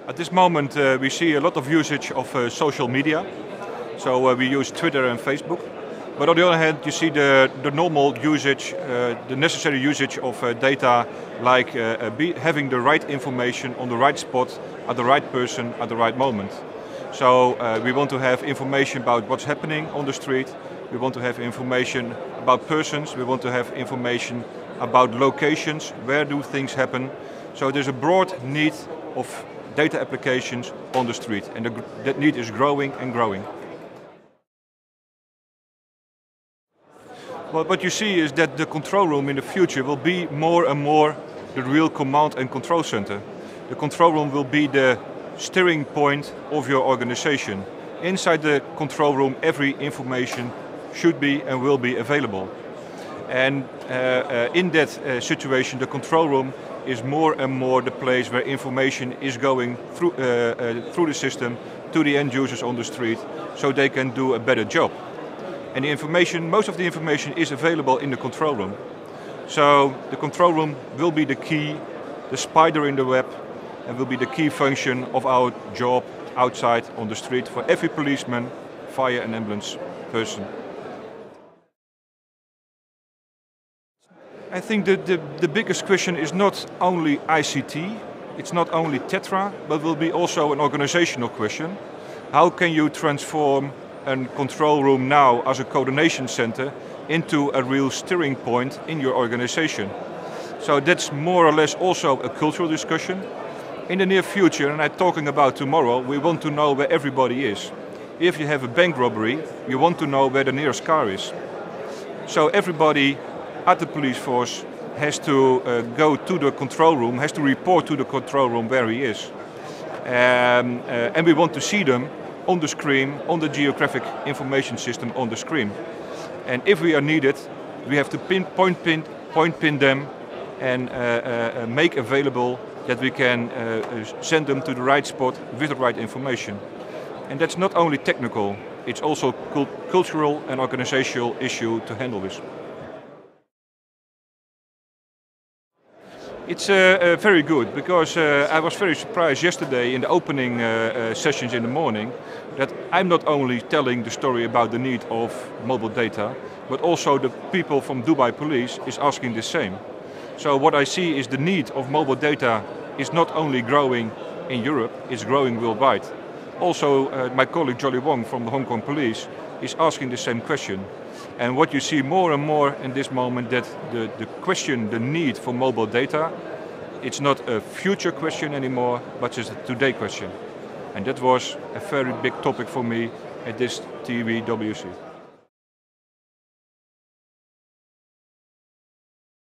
At this moment we see a lot of usage of social media. So we use Twitter and Facebook. But on the other hand, you see the normal usage, the necessary usage of data, like having the right information on the right spot, at the right person, at the right moment. So we want to have information about what's happening on the street. We want to have information about persons. We want to have information about locations, where do things happen. So there's a broad need of data applications on the street, and that need is growing and growing. Well, what you see is that the control room in the future will be more and more the real command and control center. The control room will be the steering point of your organization. Inside the control room, every information should be and will be available. And in that situation, the control room is more and more the place where information is going through the system to the end users on the street, so they can do a better job. And the information, most of the information is available in the control room. So the control room will be the key, the spider in the web, and will be the key function of our job outside on the street for every policeman, fire and ambulance person. I think the biggest question is not only ICT, it's not only Tetra, but will be also an organizational question. How can you transform a control room now as a coordination center into a real steering point in your organization? So that's more or less also a cultural discussion. In the near future, and I'm talking about tomorrow, we want to know where everybody is. If you have a bank robbery, you want to know where the nearest car is. So everybody at the police force has to go to the control room, has to report to the control room where he is. And we want to see them on the screen, on the geographic information system on the screen. And if we are needed, we have to point pin them and make available that we can send them to the right spot with the right information. And that's not only technical, it's also cultural and organizational issue to handle this. It's very good, because I was very surprised yesterday in the opening sessions in the morning that I'm not only telling the story about the need of mobile data, but also the people from Dubai Police is asking the same. So what I see is the need of mobile data is not only growing in Europe, it's growing worldwide. Also my colleague Jolly Wong from the Hong Kong Police is asking the same question. And what you see more and more in this moment, that the question, the need for mobile data, it's not a future question anymore, but it's a today question. And that was a very big topic for me at this TWC.